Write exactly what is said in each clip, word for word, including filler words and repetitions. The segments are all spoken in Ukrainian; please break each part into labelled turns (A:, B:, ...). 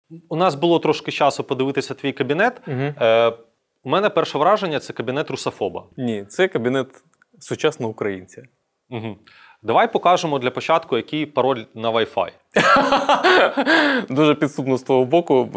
A: У нас було трошки часу подивитися твій кабінет. Угу. Е, у мене перше враження – це кабінет русофоба.
B: Ні, це кабінет сучасного українця.
A: Угу. Давай покажемо для початку, який пароль на Wi-Fi.
B: Дуже підступно з того боку.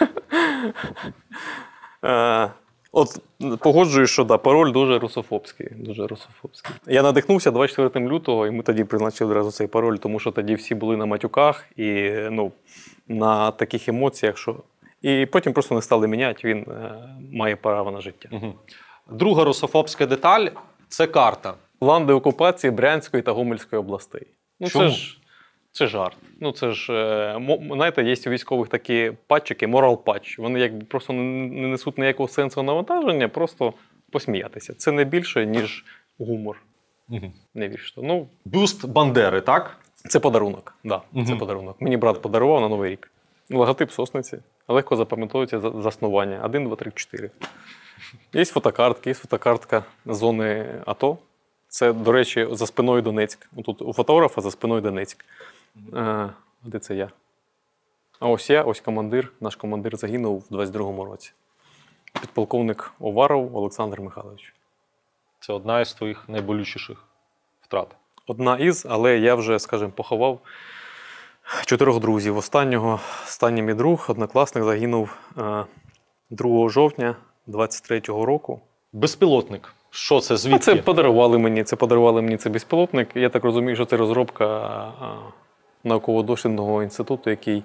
B: От погоджуюсь, що да, пароль дуже русофобський, дуже русофобський. Я надихнувся двадцять четвертого лютого, і ми тоді призначили одразу цей пароль, тому що тоді всі були на матюках і ну, на таких емоціях, що... І потім просто не стали міняти, він е, має право на життя.
A: Угу. Друга русофобська деталь – це карта.
B: Ланди окупації Брянської та Гомельської областей. Ну,
A: Чому?
B: Це ж, це жарт. Ну, це ж, знаєте, є у військових такі патчики, морал-патч. Вони якби просто не несуть ніякого сенсу навантаження, просто посміятися. Це не більше, ніж гумор.
A: Угу.
B: Не більше. Ну,
A: бюст Бандери, так?
B: Це подарунок. Да, угу. Це подарунок. Мені брат подарував на Новий рік. Логотип сосниці. Легко запам'ятовується заснування. Один, два, три, чотири. Є фотокартки, є фотокартка зони АТО. Це, до речі, за спиною Донецьк. Тут у фотографа за спиною Донецьк. А, де це я? А ось я, ось командир. Наш командир загинув у двадцять другому році. Підполковник Оваров Олександр Михайлович.
A: Це одна із твоїх найболючіших втрат?
B: Одна із, але я вже, скажімо, поховав чотирьох друзів. Останнього, останній мій друг, однокласник, загинув другого жовтня двадцять третього року.
A: Безпілотник. Що це, звідки?
B: Це подарували мені, це подарували мені це безпілотник. Я так розумію, що це розробка науково-дослідного інституту, який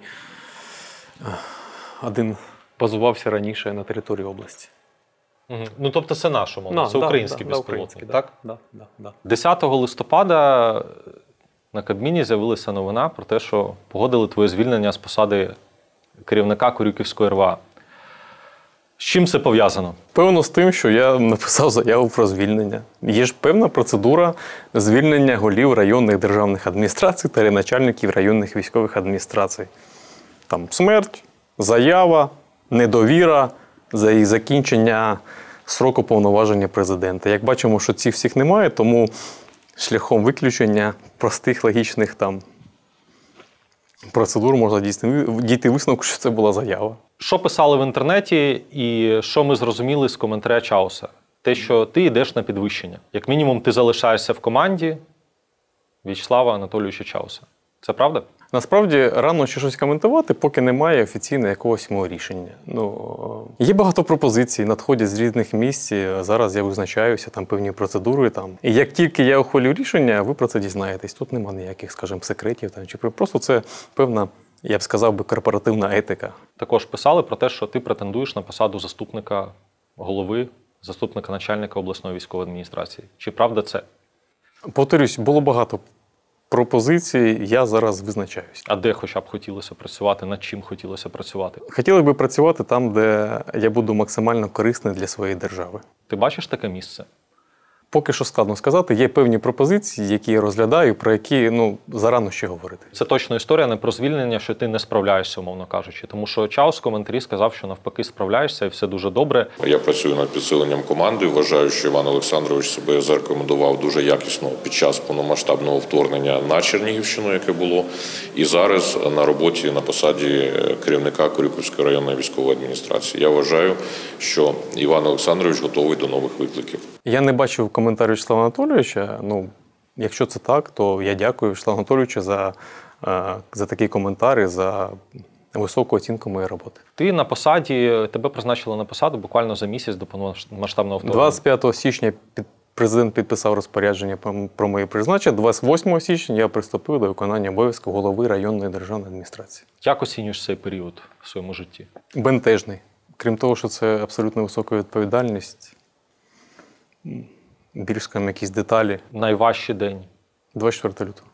B: один базувався раніше на території області.
A: Угу. Ну, тобто це наш, умовно, це
B: да,
A: український
B: да,
A: безпілотник,
B: да,
A: так?
B: Да, да, да.
A: десятого листопада на Кабміні з'явилася новина про те, що погодили твоє звільнення з посади керівника Корюківської РВА. З чим це пов'язано?
B: Певно з тим, що я написав заяву про звільнення. Є ж певна процедура звільнення голів районних державних адміністрацій та начальників районних військових адміністрацій. Там смерть, заява, недовіра, за її закінчення сроку повноваження президента. Як бачимо, що цих всіх немає, тому шляхом виключення простих логічних там процедур можна дійти висновку, що це була заява.
A: Що писали в інтернеті і що ми зрозуміли з коментаря Чауса? Те, що ти йдеш на підвищення. Як мінімум, ти залишаєшся в команді В'ячеслава Анатолійовича Чауса. Це правда?
B: Насправді, рано ще щось коментувати, поки немає офіційно якогось мого рішення. Ну, є багато пропозицій, надходять з різних місць. Зараз я визначаюся, там певні процедури. Там. І як тільки я ухвалю рішення, ви про це дізнаєтесь. Тут немає ніяких, скажімо, секретів. Там, чи просто це певна, я б сказав би, корпоративна етика.
A: Також писали про те, що ти претендуєш на посаду заступника голови, заступника начальника обласної військової адміністрації. Чи правда це?
B: Повторюсь, було багато пропозицій, я зараз визначаюсь.
A: А де хоча б хотілося працювати, над чим хотілося працювати?
B: Хотіли би працювати там, де я буду максимально корисний для своєї держави.
A: Ти бачиш таке місце?
B: Поки що складно сказати. Є певні пропозиції, які я розглядаю, про які, ну, зарано ще говорити.
A: Це точно історія не про звільнення, що ти не справляєшся, умовно кажучи. Тому що Чаус в коментарі сказав, що навпаки справляєшся і все дуже добре.
C: Я працюю над підсиленням команди. Вважаю, що Іван Олександрович себе зарекомендував дуже якісно під час повномасштабного вторгнення на Чернігівщину, яке було. І зараз на роботі на посаді керівника Корюківської районної військової адміністрації. Я вважаю, що Іван Олександрович готовий до нових викликів.
B: Я не бачив коментарю В'ячеслава Анатолійовича. Ну, якщо це так, то я дякую В'ячеславу Анатолійовичу за, за такі коментарі, за високу оцінку моєї роботи.
A: Ти на посаді, тебе призначили на посаду буквально за місяць до повномасштабного вторгнення.
B: двадцять п'ятого січня президент підписав розпорядження про моє призначення. двадцять восьмого січня я приступив до виконання обов'язку голови районної державної адміністрації.
A: Як оцінюєш цей період в своєму житті?
B: Бентежний. Крім того, що це абсолютно висока відповідальність, більш, скажімо, якісь деталі.
A: Найважчий день?
B: двадцять четвертого лютого.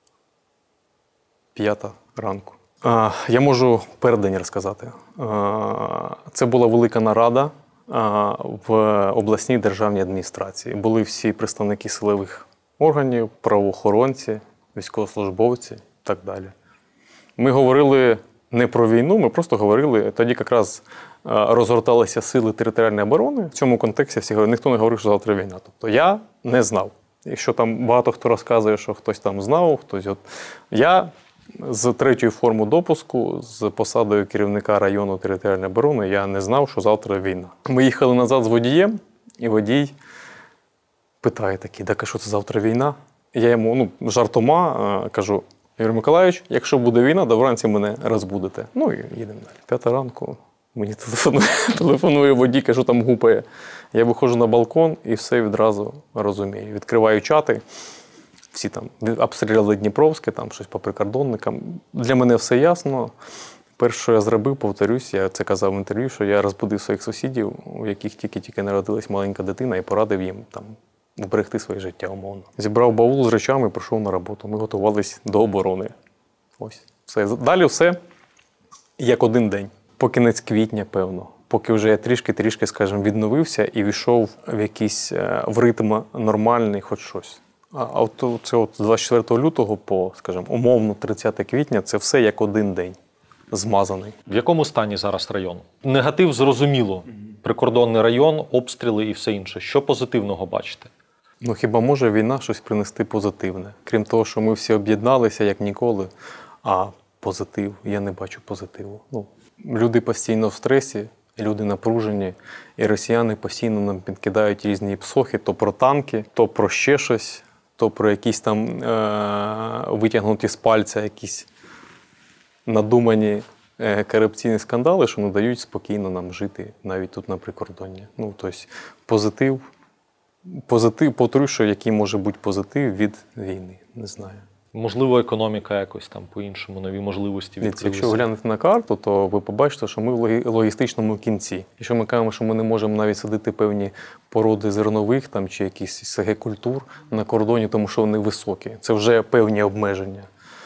B: П'ята ранку. А, я можу переддень розказати. А, це була велика нарада а, в обласній державній адміністрації. Були всі представники силових органів, правоохоронці, військовослужбовці і так далі. Ми говорили не про війну, ми просто говорили, тоді якраз розгорталися сили територіальної оборони. В цьому контексті всі говорили, ніхто не говорив, що завтра війна. Тобто я не знав. Якщо там багато хто розказує, що хтось там знав, хтось от... Я з третьою формою допуску, з посадою керівника району територіальної оборони, я не знав, що завтра війна. Ми їхали назад з водієм, і водій питає такий, так а що це завтра війна? Я йому ну, жартома кажу, Ігор Миколайович, якщо буде війна, то вранці мене розбудите. Ну і їдемо далі. П'ята ранку мені телефонує, телефонує водій, кажу, там гупає. Я виходжу на балкон і все відразу розумію. Відкриваю чати, всі там обстріляли Дніпровське, там щось по прикордонникам. Для мене все ясно. Перше, що я зробив, повторюсь, я це казав в інтерв'ю, що я розбудив своїх сусідів, у яких тільки-тільки народилась маленька дитина, і порадив їм там вберегти своє життя, умовно. Зібрав баул з речами і прийшов на роботу. Ми готувалися до оборони. Ось. Все. Далі все як один день. По кінець квітня, певно. Поки вже я трішки-трішки, скажімо, відновився і війшов в якийсь в ритм нормальний, хоч щось. А от це от з двадцять четвертого лютого по, скажімо, умовно тридцяте квітня, це все як один день. Змазаний.
A: В якому стані зараз район? Негатив зрозуміло. Прикордонний район, обстріли і все інше. Що позитивного бачите?
B: Ну хіба може війна щось принести позитивне? Крім того, що ми всі об'єдналися як ніколи, а позитив, я не бачу позитиву. Ну, люди постійно в стресі, люди напружені, і росіяни постійно нам підкидають різні псохи, то про танки, то про ще щось, то про якісь там е- витягнуті з пальця якісь надумані е- корупційні скандали, що не дають спокійно нам жити навіть тут на прикордонні. Ну, тобто позитив, позитив, повторюю, що який може бути позитив від війни, не знаю.
A: Можливо, економіка якось там по-іншому, нові можливості відкрилися.
B: Якщо ви глянете на карту, то ви побачите, що ми в логістичному кінці. Якщо ми кажемо, що ми не можемо навіть садити певні породи зернових там, чи якісь СГ-культур на кордоні, тому що вони високі. Це вже певні обмеження.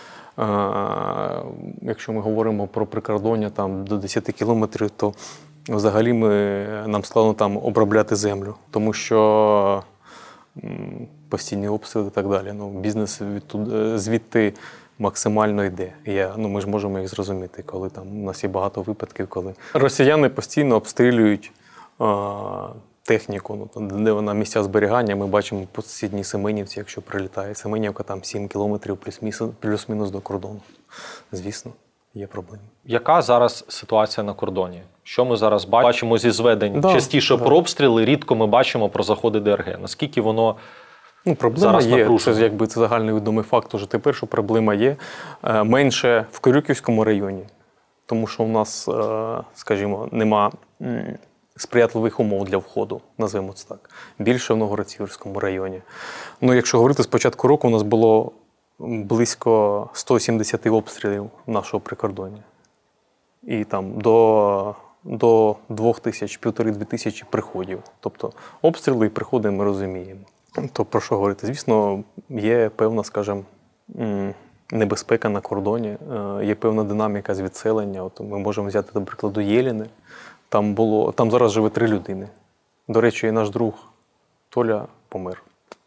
B: А, якщо ми говоримо про прикордоння там, до десяти кілометрів, то взагалі ми, нам складно там обробляти землю, тому що постійні обстріли і так далі. Ну, бізнес відтуди, звідти максимально йде. Я, ну, ми ж можемо їх зрозуміти, коли там у нас є багато випадків, коли росіяни постійно обстрілюють а, техніку. Ну, де вона місця зберігання, ми бачимо по сусідній Семенівці, якщо прилітає. Семенівка там сім кілометрів плюс-мінус до кордону. Звісно, є проблеми.
A: Яка зараз ситуація на кордоні? Що ми зараз бачимо зі зведень?
B: Да,
A: Частіше
B: да.
A: про обстріли, рідко ми бачимо про заходи ДРГ. Наскільки воно
B: Ну, проблема
A: зараз
B: є,
A: напружено?
B: це якби це загальний відомий факт, уже тепер, що проблема є менше в Корюківському районі, тому що у нас, скажімо, нема сприятливих умов для входу, назвемо це так. Більше в Новгород-Сіверському районі. Ну, якщо говорити, з початку року у нас було близько сто сімдесят обстрілів нашого прикордоння. І там до, до двох тисяч, півтори-дві тисячі приходів. Тобто обстріли і приходи ми розуміємо. То про що говорити? Звісно, є певна, скажімо, небезпека на кордоні, є певна динаміка з відселення. От ми можемо взяти, до прикладу, Єліни. Там, було, там зараз живе три людини. До речі, і наш друг Толя помер.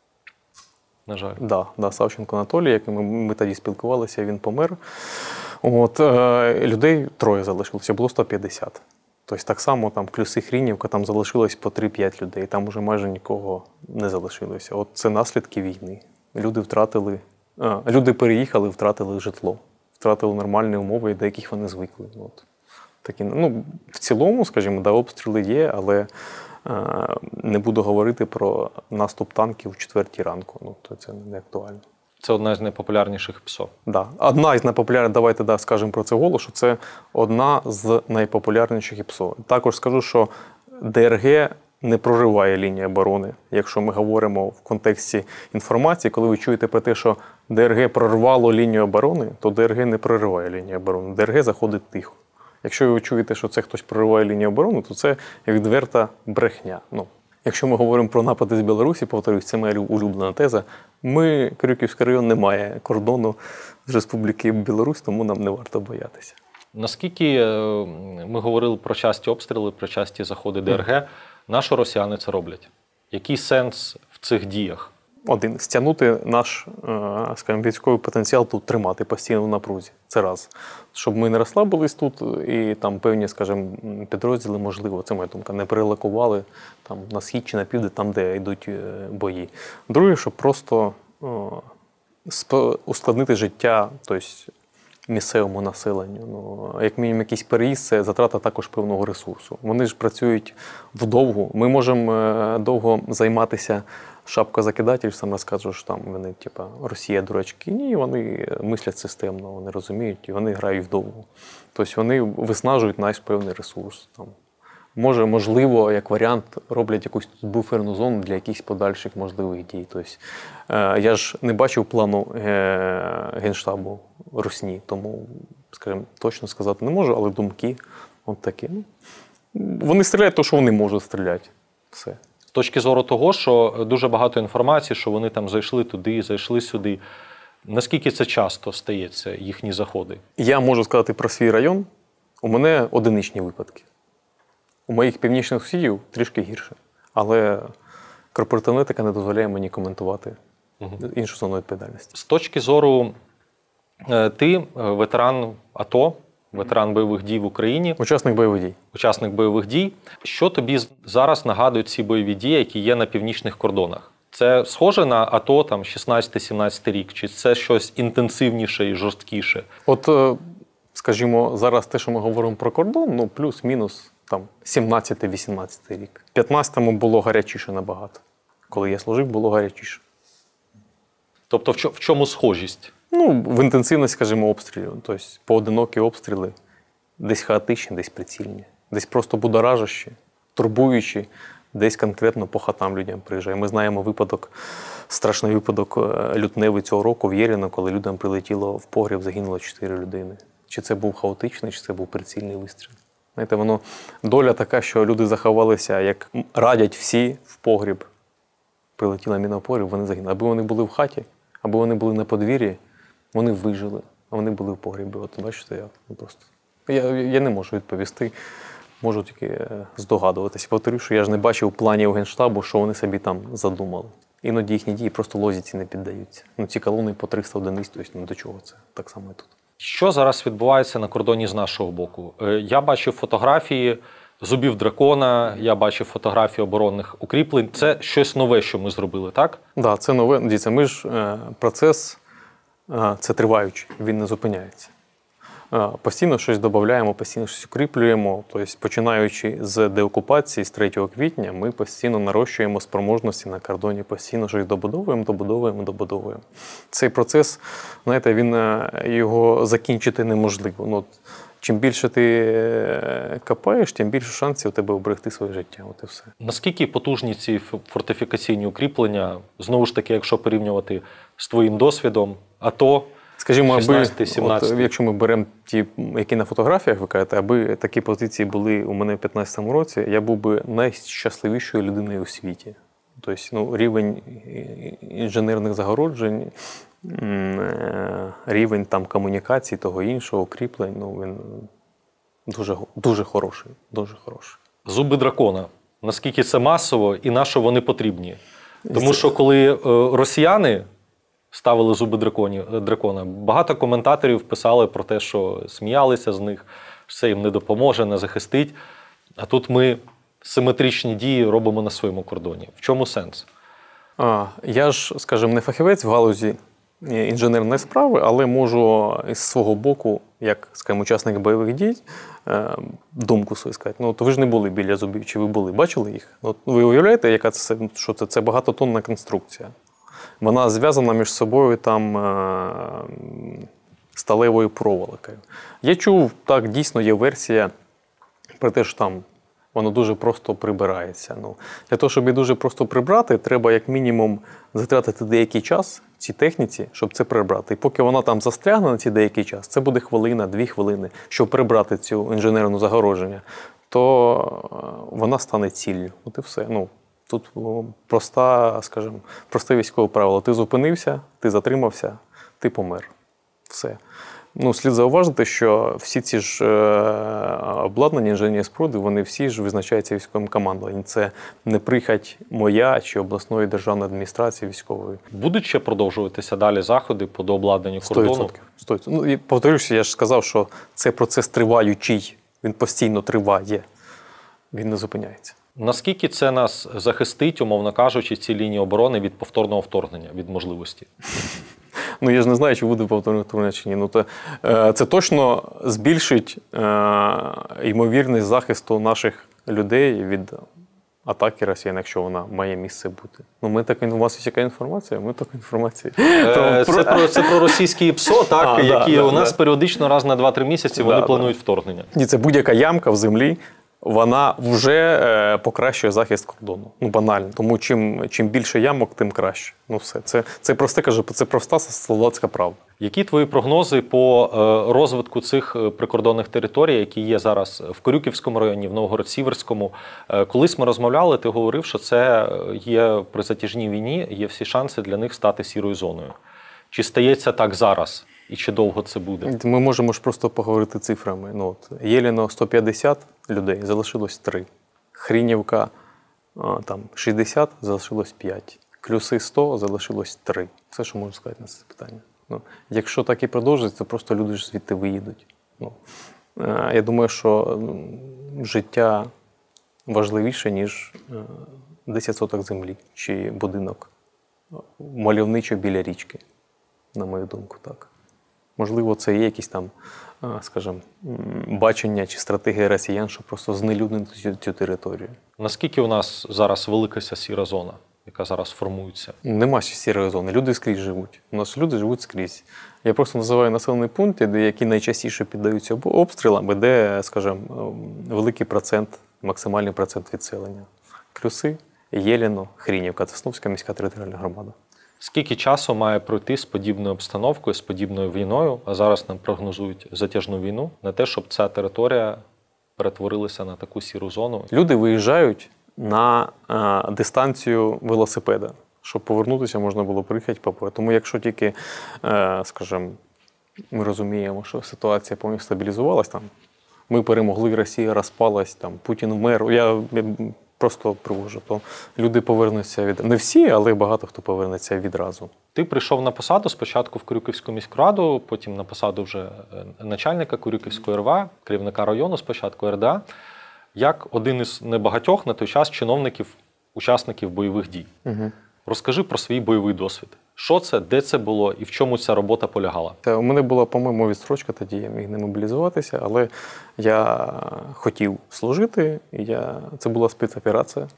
A: На жаль.
B: Да, да, Савченко Анатолій, яким ми, ми тоді спілкувалися, він помер. От, е, людей троє залишилося, було сто п'ятдесят. Тобто так само там Клюси, Хрінівка, там залишилось по три-п'ять людей, там уже майже нікого не залишилося. От це наслідки війни. Люди втратили, а, люди переїхали, втратили житло, втратили нормальні умови, до яких вони звикли. От. Такі, ну, в цілому, скажімо, да, обстріли є, але а, не буду говорити про наступ танків в четвертій ранку, ну, то це не актуально.
A: Це одна з найпопулярніших ПСО.
B: Да. Одна із найпопулярніших, давайте да, скажемо про це вголос, що це одна з найпопулярніших ПСО. Також скажу, що ДРГ не прориває лінію оборони. Якщо ми говоримо в контексті інформації, коли ви чуєте про те, що ДРГ прорвало лінію оборони, то ДРГ не прориває лінію оборони. ДРГ заходить тихо. Якщо ви чуєте, що це хтось прориває лінію оборони, то це відверта брехня. Ну, якщо ми говоримо про напади з Білорусі, повторюсь, це моя улюблена теза, ми, Корюківський район, не має кордону з Республіки Білорусь, тому нам не варто боятися.
A: Наскільки ми говорили про часті обстріли, про часті заходи ДРГ, наші росіяни це роблять? Який сенс в цих діях?
B: Один – стягнути наш, скажімо, військовий потенціал тут, тримати постійно в напрузі. Це раз. Щоб ми не розслабились тут і там певні, скажімо, підрозділи, можливо, це моя думка, не перелокували там, на схід чи на південь, там, де йдуть бої. Друге, щоб просто о, ускладнити життя, тобто місцевому населенню. Ну, як мінімум, якийсь переїзд – це затрата також певного ресурсу. Вони ж працюють вдовгу. Ми можемо довго займатися шапкозакидатель, сам розкажу, що там вони, типа, Росія дурачки. Ні, вони мислять системно, вони розуміють, і вони грають вдовгу. Тобто вони виснажують наш певний ресурс. Там. Може, можливо, як варіант, роблять якусь буферну зону для якихось подальших можливих дій. Тобто, е, я ж не бачив плану е, Генштабу Русні, тому, скажімо, точно сказати не можу, але думки от такі. Ну, вони стріляють те, що вони можуть стріляти. Все.
A: З точки зору того, що дуже багато інформації, що вони там зайшли туди, зайшли сюди. Наскільки це часто стається, їхні заходи?
B: Я можу сказати про свій район. У мене одиничні випадки. У моїх північних сусідів трішки гірше. Але корпоративна етика не дозволяє мені коментувати угу. іншу зону відповідальності.
A: З точки зору, ти ветеран АТО, ветеран бойових дій в Україні.
B: Учасник бойових дій.
A: Учасник бойових дій. Що тобі зараз нагадують ці бойові дії, які є на північних кордонах? Це схоже на АТО там шістнадцятий-сімнадцятий рік? Чи це щось інтенсивніше і жорсткіше?
B: От, скажімо, зараз те, що ми говоримо про кордон, ну плюс-мінус там сімнадцятий-вісімнадцятий рік. В п'ятнадцятому було гарячіше набагато. Коли я служив, було гарячіше.
A: Тобто в чому схожість?
B: Ну, в інтенсивність, скажімо, обстрілів. Тобто поодинокі обстріли, десь хаотичні, десь прицільні, десь просто будоражащі, турбуючі, десь конкретно по хатам людям приїжджає. Ми знаємо випадок, страшний випадок лютневий цього року в Єріно, коли людям прилетіло в погріб, загинуло чотири людини. Чи це був хаотичний, чи це був прицільний вистріл. Знаєте, воно доля така, що люди заховалися, як радять всі, в погріб. Прилетіла міна в погріб, вони загинули. Аби вони були в хаті, аби вони були на подвір'ї, вони вижили, а вони були в погрібі. От бачите, я ну, просто я, я не можу відповісти, можу тільки здогадуватися. Повторюю, що я ж не бачив планів Генштабу, що вони собі там задумали. Іноді їхні дії просто логіці не піддаються. Ну, ці колони по триста одиниць, тобто, ну до чого це? Так само і тут.
A: Що зараз відбувається на кордоні з нашого боку? Я бачив фотографії зубів дракона, я бачив фотографії оборонних укріплень. Це щось нове, що ми зробили, так?
B: Так, да, це нове. Дивіться, ми ж е, процес, е, це триваючий, він не зупиняється. Е, постійно щось додаємо, постійно щось укріплюємо. Тобто, починаючи з деокупації, з третього квітня, ми постійно нарощуємо спроможності на кордоні, постійно щось добудовуємо, добудовуємо, добудовуємо. Цей процес, знаєте, він, його закінчити неможливо. Ну, чим більше ти копаєш, тим більше шансів у тебе вберегти своє життя. От і все.
A: Наскільки потужні ці фортифікаційні укріплення, знову ж таки, якщо порівнювати з твоїм досвідом, АТО,
B: скажімо, аби,
A: сімнадцятий.
B: От, якщо ми беремо ті, які на фотографіях ви кажете, аби такі позиції були у мене в п'ятнадцятому році, я був би найщасливішою людиною у світі. Тобто, ну, рівень інженерних загороджень, рівень там комунікацій, того іншого, укріплень, ну, він дуже, дуже хороший, дуже хороший.
A: Зуби дракона. Наскільки це масово і на що вони потрібні? Тому що коли росіяни ставили зуби драконі, дракона, багато коментаторів писали про те, що сміялися з них, що це їм не допоможе, не захистить. А тут ми симетричні дії робимо на своєму кордоні. В чому сенс?
B: А, я ж, скажімо, не фахівець в галузі інженерної справи, але можу із свого боку, як, скажімо, учасник бойових дій, думку свою сказати. Ну, то ви ж не були біля зубів, чи ви були? Бачили їх? От ви уявляєте, яка це, що це? Це багатотонна конструкція. Вона зв'язана між собою там сталевою проволокою. Я чув, так, дійсно є версія про те, що там воно дуже просто прибирається. Ну, для того, щоб її дуже просто прибрати, треба як мінімум затратити деякий час цій техніці, щоб це прибрати. І поки вона там застрягне на цей деякий час, це буде хвилина, дві хвилини, щоб прибрати цю інженерну загородження, то вона стане ціллю. От і все. Ну, тут проста, скажімо, просте військове правило. Ти зупинився, ти затримався, ти помер. Все. Ну, слід зауважити, що всі ці ж е, обладнання, інженерні споруди, вони всі ж визначаються військовим командуванням. Це не прихоть моя чи обласної державної адміністрації військової.
A: Будуть ще продовжуватися далі заходи по дообладнанню кордону?
B: сто відсотків. сто відсотків. Ну, і повторюся, я ж сказав, що це процес триваючий, він постійно триває, він не зупиняється.
A: Наскільки це нас захистить, умовно кажучи, ці лінії оборони від повторного вторгнення, від можливості?
B: Ну, я ж не знаю, чи буде повторне вторгнення чи ні. Ну, то, е, це точно збільшить е, ймовірність захисту наших людей від атаки росіян, якщо вона має місце бути. Ну, ми так, у вас є яка інформація? Ми така інформація.
A: Е, це, про, це про російські ПСО, так,
B: А,
A: які
B: да,
A: у
B: да,
A: нас
B: да.
A: періодично раз на два-три місяці вони
B: Да,
A: планують вторгнення.
B: Ні, це будь-яка ямка в землі, вона вже е, покращує захист кордону. Ну, банально. Тому чим, чим більше ямок, тим краще. Ну, все. Це, це просте, кажу, це проста солдатська правда.
A: Які твої прогнози по е, розвитку цих е, прикордонних територій, які є зараз в Корюківському районі, в Новгород-Сіверському? Е, колись ми розмовляли, ти говорив, що це є при затяжній війні, є всі шанси для них стати сірою зоною. Чи стається так зараз? І чи довго це буде?
B: Ми можемо ж просто поговорити цифрами. Ну, от, Єліно сто п'ятдесят людей, залишилось три. Хрінівка там, шістдесят, залишилось п'ять. Клюси сто, залишилось три. Все, що можу сказати на це питання. Ну, якщо так і продовжиться, то просто люди ж звідти виїдуть. Ну, е, я думаю, що життя важливіше, ніж десять соток землі чи будинок мальовничо біля річки, на мою думку, так. Можливо, це є якісь там, скажімо, бачення чи стратегія росіян, щоб просто знелюднити цю, цю територію.
A: Наскільки у нас зараз велика ця сіра зона, яка зараз формується?
B: Нема ще сірої зони. Люди скрізь живуть. У нас люди живуть скрізь. Я просто називаю населені пункти, де які найчастіше піддаються обстрілам, і де, скажімо, великий процент, максимальний процент відселення. Клюси, Єліно, Хрінівка. Це Сновська міська територіальна громада.
A: Скільки часу має пройти з подібною обстановкою, з подібною війною, а зараз нам прогнозують затяжну війну, на те, щоб ця територія перетворилася на таку сіру зону?
B: Люди виїжджають на а, дистанцію велосипеда, щоб повернутися, можна було приїхати по полю. Тому якщо тільки, а, скажімо, ми розуміємо, що ситуація повністю стабілізувалась, там, ми перемогли, Росія розпалась, там, Путін вмер, я, я просто привожу, то люди повернуться від... Не всі, але багато хто повернеться відразу.
A: Ти прийшов на посаду спочатку в Корюківську міську раду, потім на посаду вже начальника Корюківської ер ве а, керівника району спочатку ер де а, як один із небагатьох на той час чиновників, учасників бойових дій.
B: Угу.
A: Розкажи про свій бойовий досвід. Що це, де це було і в чому ця робота полягала?
B: У мене була, по-моєму, відстрочка, тоді я міг не мобілізуватися, але я хотів служити, і я... це була спецоперація.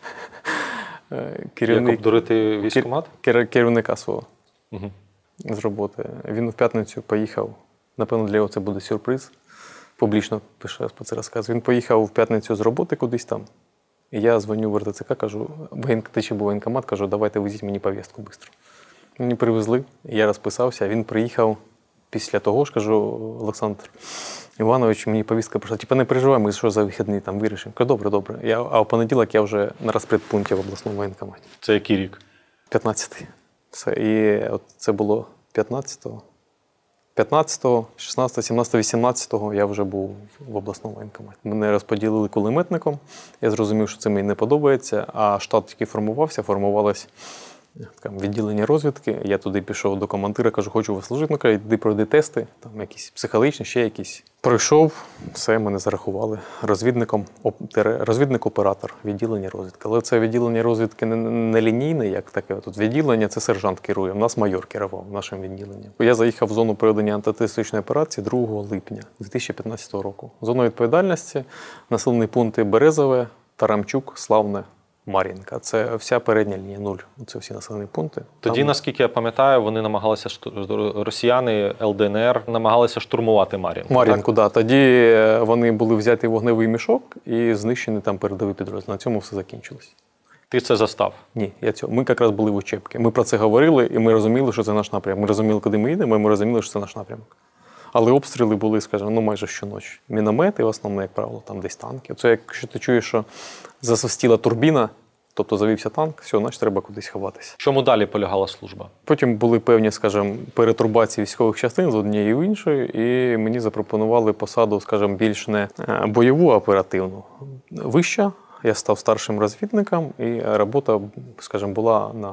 A: Керівник... Як обдурити військкомат?
B: Кер... Керівника свого
A: угу.
B: з роботи. Він в п'ятницю поїхав, напевно, для його це буде сюрприз, публічно перший раз про це розказую. Він поїхав в п'ятницю з роботи кудись там, і я дзвоню в ер те це ка, кажу, ти ще був воєнкомат, кажу, давайте везіть мені повістку швидко. Мені привезли, я розписався, він приїхав після того ж, кажу, Олександр Іванович, мені повістка прийшла, типу, не переживай, ми що за вихідні там вирішимо. Кажу, добре, добре. Я, а в понеділок я вже на розпредпункті в обласному воєнкоматі.
A: Це який рік?
B: п'ятнадцятий. Це, і от це було п'ятнадцятого. п'ятнадцятого, шістнадцятого, сімнадцятого, вісімнадцятого я вже був в обласному воєнкоматі. Мене розподілили кулеметником, я зрозумів, що це мені не подобається, а штат, який формувався, формувалось відділення розвідки. Я туди пішов до командира, кажу, хочу вас служити. Ну, кажу, йди пройди тести, там якісь психологічні, ще якісь. Пройшов, все, мене зарахували розвідником, розвідник-оператор, відділення розвідки. Але це відділення розвідки не, не лінійне, як таке. Тут відділення, це сержант керує, в нас майор керував нашим відділенням. Я заїхав в зону проведення антитерористичної операції другого липня дві тисячі п'ятнадцятого року. Зона відповідальності, населені пункти Березове, Тарамчук, Славне, Мар'їнка. Це вся передня лінія нуль. Це всі населені пункти.
A: Тоді, там... наскільки я пам'ятаю, вони намагалися, росіяни ел де ен ер намагалися штурмувати Мар'їнку.
B: Мар'їнку, так. Да. Тоді вони були взяті в вогневий мішок і знищені там передові підрозділи. На цьому все закінчилось.
A: Ти це застав?
B: Ні, я цього. Ми якраз були в учебці. Ми про це говорили, і ми розуміли, що це наш напрямок. Ми розуміли, куди ми йдемо, і ми розуміли, що це наш напрямок. Але обстріли були, скажімо, ну майже щоночі. Міномети, в основному, як правило, там десь танки. Це якщо ти чуєш, що засвистіла турбіна, тобто завівся танк, все, значить треба кудись ховатися.
A: Чому далі полягала служба?
B: Потім були певні, скажімо, перетурбації військових частин з однієї в іншої, і мені запропонували посаду, скажімо, більш не бойову, а оперативну. Вища, я став старшим розвідником, і робота, скажімо, була на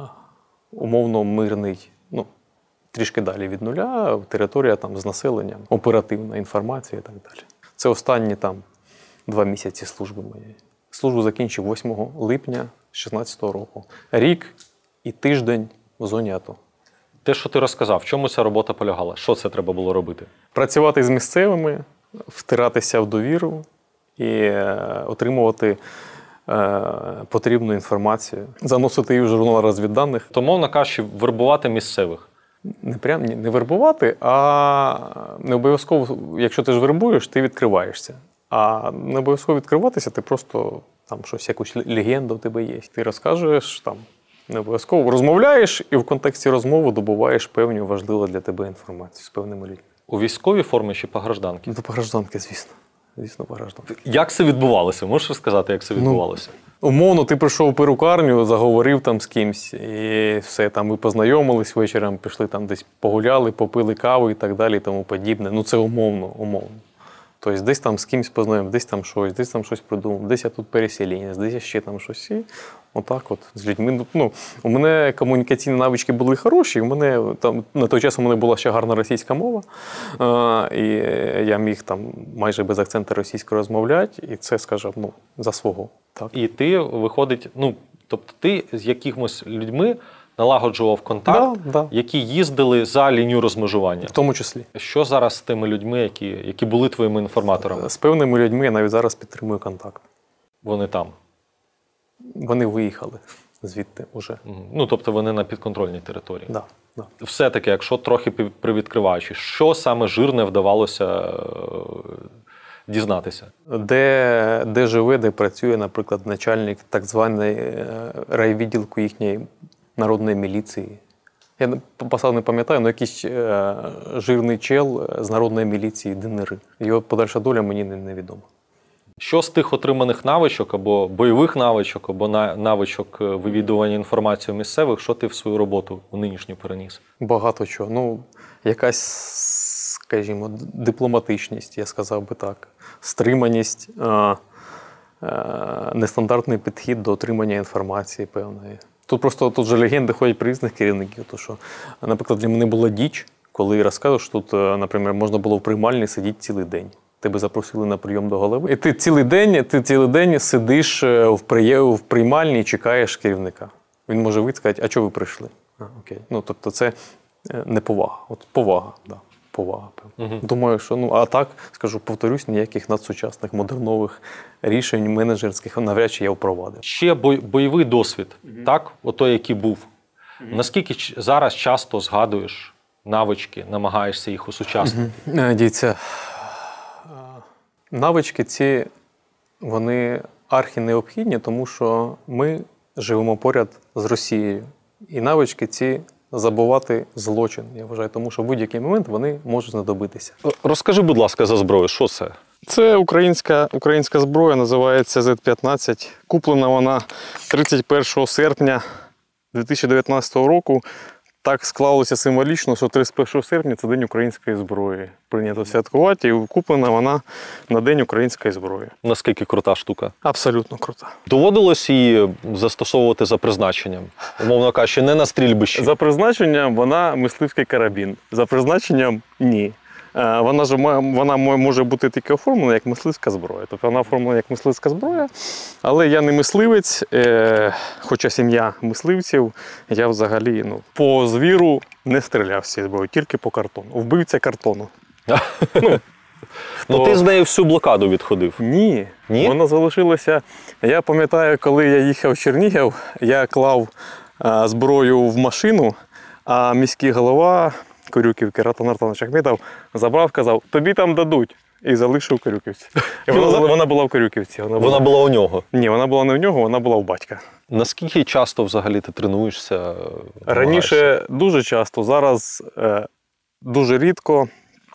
B: умовно мирний, ну, трішки далі від нуля, територія там з населенням, оперативна інформація і так далі. Це останні там два місяці служби моєї. Службу закінчив восьмого липня дві тисячі шістнадцятого року. Рік і тиждень в зоні АТО.
A: Те, що ти розказав, в чому ця робота полягала? Що це треба було робити?
B: Працювати з місцевими, втиратися в довіру і е, отримувати е, потрібну інформацію, заносити її в журнал розвідданих.
A: То, мовно кажучи, вербувати місцевих.
B: Не прям не, не вербувати, а не обов'язково, якщо ти ж вербуєш, ти відкриваєшся. А не обов'язково відкриватися, ти просто там щось, якусь легенду в тебе є. Ти розказуєш, там, не обов'язково розмовляєш і в контексті розмови добуваєш певну важливу для тебе інформацію з певними людьми.
A: У військовій формі чи по гражданки?
B: До погражданки, звісно. Звісно, погражданки.
A: Як це відбувалося? Можеш розказати, як це відбувалося?
B: Ну, умовно, ти прийшов в перукарню, заговорив там з кимсь, і все, там ви познайомились вечором, пішли там десь погуляли, попили каву і так далі, і тому подібне. Ну, це умовно, умовно. Тобто десь там з кимось познайомив, десь там щось, десь там щось придумав, десь я тут переселенець, десь я ще там щось. І отак от з людьми. Ну, у мене комунікаційні навички були хороші, у мене там на той час у мене була ще гарна російська мова, а, і я міг там майже без акценту російською розмовляти, і це, скажімо, ну, за свого. Так.
A: І ти, виходить, ну, тобто ти з якимось людьми налагоджував контакт,
B: Да, да.
A: які їздили за лінію розмежування.
B: В тому числі.
A: Що зараз з тими людьми, які, які були твоїми інформаторами?
B: З певними людьми я навіть зараз підтримую контакт.
A: Вони там?
B: Вони виїхали звідти вже.
A: Ну, тобто вони на підконтрольній території.
B: Да, да.
A: Все-таки, якщо трохи привідкриваючи, що саме жирне вдавалося е, дізнатися?
B: Де, де живе, де працює, наприклад, начальник так званої е, райвідділку їхньої народної міліції. Я посаду не пам'ятаю, але якийсь е, жирний чел з народної міліції ДНР. Його подальша доля мені невідома.
A: Що з тих отриманих навичок, або бойових навичок, або навичок вивідування інформації у місцевих, що ти в свою роботу у нинішню переніс?
B: Багато чого. Ну, якась, скажімо, дипломатичність, я сказав би так, стриманість, е, е, нестандартний підхід до отримання інформації певної. Тут просто тут же легенди ходять про різних керівників. То що, наприклад, для мене була діч, коли розказував, що тут, наприклад, можна було в приймальні сидіти цілий день. Тебе запросили на прийом до голови. І ти цілий день, ти цілий день сидиш в, при... в приймальні і чекаєш керівника. Він може вийти і сказати, а чого ви прийшли? А, окей. Ну, тобто це не повага. От повага, да. Повага. Угу. Думаю, що, ну, а так, скажу, повторюсь, ніяких надсучасних, модернових рішень менеджерських навряд чи я впровадив.
A: Ще бой... бойовий досвід, угу. Так? Отой, який був. Угу. Наскільки зараз часто згадуєш навички, намагаєшся їх осучаснити?
B: Угу. Дивіться, навички ці, вони архінеобхідні, тому що ми живемо поряд з Росією. І навички ці забувати злочин, я вважаю, тому що в будь-який момент вони можуть знадобитися.
A: Розкажи, будь ласка, за зброю, що це?
B: Це українська, українська зброя, називається зет п'ятнадцять. Куплена вона тридцять першого серпня дві тисячі дев'ятнадцятого року. Так склалося символічно, що тридцять першого серпня – це День української зброї. Прийнято святкувати, і куплена вона на День української зброї.
A: Наскільки крута штука?
B: Абсолютно крута.
A: Доводилось її застосовувати за призначенням? Умовно кажучи, не на стрільбищі?
B: За призначенням вона мисливський карабін. За призначенням – ні. Вона ж вона може бути тільки оформлена як мисливська зброя. Тобто вона оформлена як мисливська зброя, але я не мисливець, е, хоча сім'я мисливців, я взагалі ну, по звіру не стріляв з цією зброєю, тільки по картону. Вбивця картону.
A: Ну, ну ти з нею всю блокаду відходив?
B: Ні,
A: Ні?
B: Вона залишилася. Я пам'ятаю, коли я їхав в Чернігів, я клав а, зброю в машину, а міський голова Корюківки Ратан Артанович Ахметов забрав, казав, тобі там дадуть. І залишив Корюківці. І вона, вона була в Корюківці.
A: Вона, вона була у нього?
B: Ні, вона була не в нього, вона була у батька.
A: Наскільки часто взагалі ти тренуєшся?
B: Раніше дуже часто, зараз е, дуже рідко.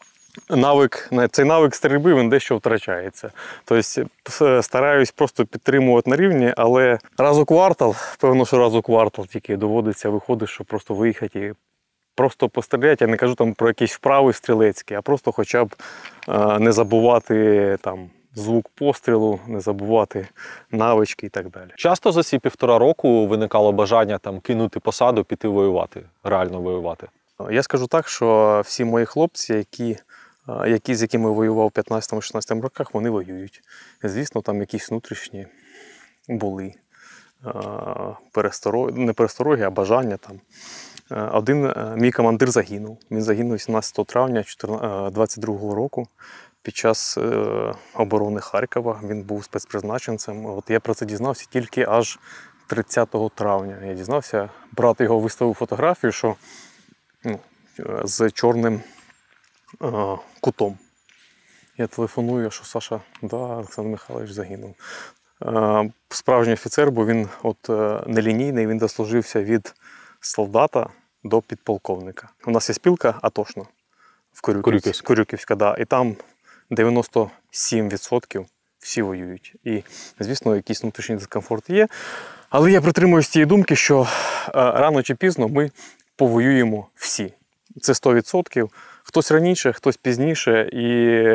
B: Навик, цей навик стрільби, він дещо втрачається. Тобто стараюсь просто підтримувати на рівні, але раз у квартал, певно, що раз у квартал тільки доводиться, виходить, що просто виїхати і просто постріляти. Я не кажу там про якісь вправи стрілецькі, а просто хоча б е, не забувати там звук пострілу, не забувати навички і так далі.
A: Часто за ці півтора року виникало бажання там кинути посаду, піти воювати, реально воювати?
B: Я скажу так, що всі мої хлопці, які, які з якими воював у п'ятнадцятому-шістнадцятому роках, вони воюють. Звісно, там якісь внутрішні були перестороги, не перестороги, а бажання там Один мій командир загинув. Він загинув вісімнадцятого травня двадцять другого року під час оборони Харкова. Він був спецпризначенцем. От я про це дізнався тільки аж тридцятого травня. Я дізнався, брат його виставив фотографію, що ну, з чорним е, кутом. Я телефоную, що Саша, да, Олександр Михайлович загинув. Е, справжній офіцер, бо він от е, нелінійний, він дослужився від солдата до підполковника. У нас є спілка атошна в Корюківська, Корюківська, да, і там дев'яносто сім відсотків всі воюють. І, звісно, якийсь внутрішній дискомфорт є. Але я притримуюсь тієї думки, що е, рано чи пізно ми повоюємо всі. Це сто відсотків. Хтось раніше, хтось пізніше. І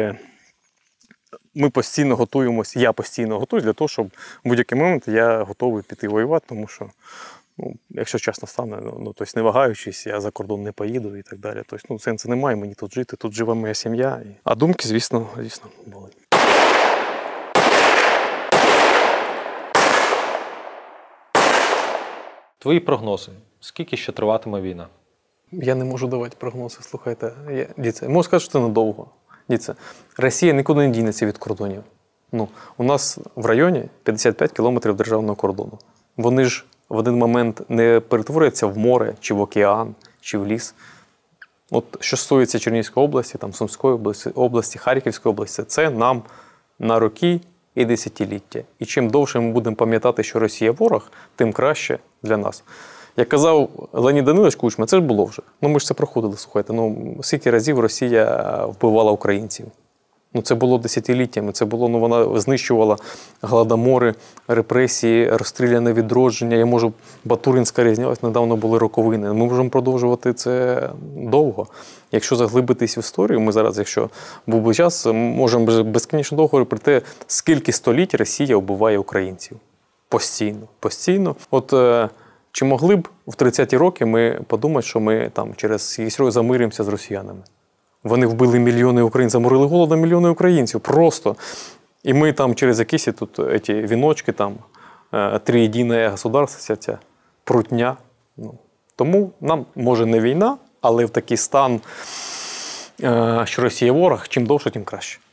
B: ми постійно готуємося, я постійно готуюсь для того, щоб в будь-який момент я готовий піти воювати, тому що, ну, якщо час настане, ну, тобто не вагаючись, я за кордон не поїду і так далі. Тобто, ну, сенсу немає мені тут жити, тут живе моя сім'я. А думки, звісно, звісно, були.
A: Твої прогнози. Скільки ще триватиме війна?
B: Я не можу давати прогнози. Слухайте, я, діться, я можу сказати, що це надовго. Діться, Росія нікуди не дінеться від кордонів. Ну, у нас в районі п'ятдесят п'ять кілометрів державного кордону. Вони ж в один момент не перетворюються в море, чи в океан, чи в ліс. От що стосується Чернігівської області, там, Сумської області, області, Харківської області, це нам на роки і десятиліття. І чим довше ми будемо пам'ятати, що Росія ворог, тим краще для нас. Як казав Леонід Данилович Кучма, це ж було вже. Ну ми ж це проходили, слухайте. Ну скільки разів Росія вбивала українців? Ну це було десятиліттями, це було, ну вона знищувала голодомори, репресії, розстріляне відродження. Я можу, Батуринська різня, ось недавно були роковини. Ми можемо продовжувати це довго. Якщо заглибитись в історію, ми зараз, якщо був би час, можемо безкінечно довго говорити про те, скільки століть Росія вбиває українців. Постійно, постійно. От чи могли б в тридцяті роки ми подумати, що ми там через якийсь рік замиримося з росіянами? Вони вбили мільйони українців, заморили голодом мільйони українців. Просто. І ми там через якісь тут ці віночки, там, триєдине государство, ця прутня. Ну. Тому нам, може, не війна, але в такий стан, що Росія ворог, чим довше, тим краще.